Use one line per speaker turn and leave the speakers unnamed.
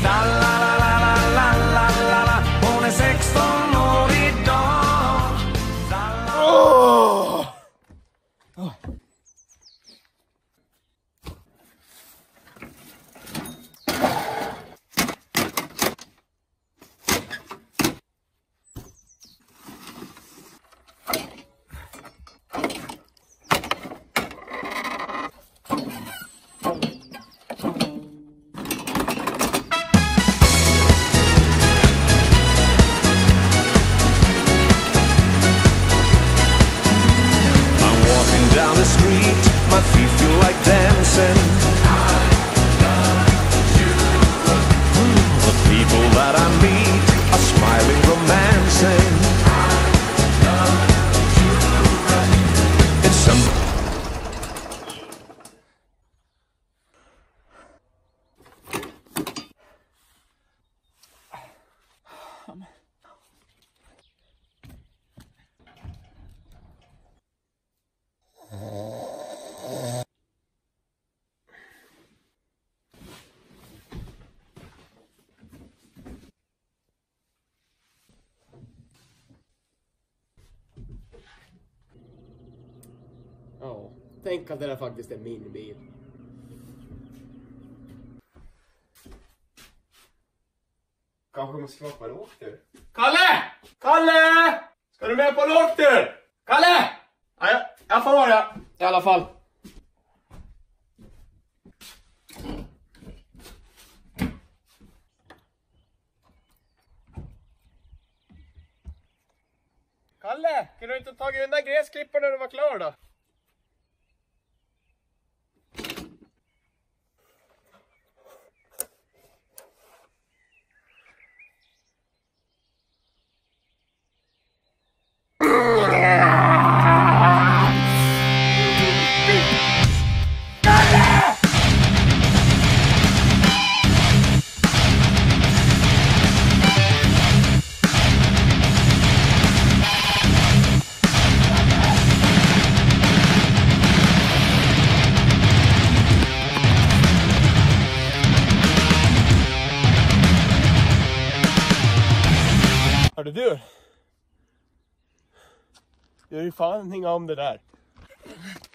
La la la la la la la la. Hon är 16 år idag. La, la.
Oh! Oh.
Down the street, my feet feel like dancing. I love you. The people that I meet are smiling, romancing. I love you. It's some.
Ja, tänk att det där faktiskt är min bil. Kanske måste vara på en åktur. Kalle! Kalle! Ska du med på en åktur? Kalle! Ja, jag får vara i alla fall. Kalle, kan du inte tagit undan gräsklipparen när du var klar då? Hörde du? Jag gör ju fan inga om det där.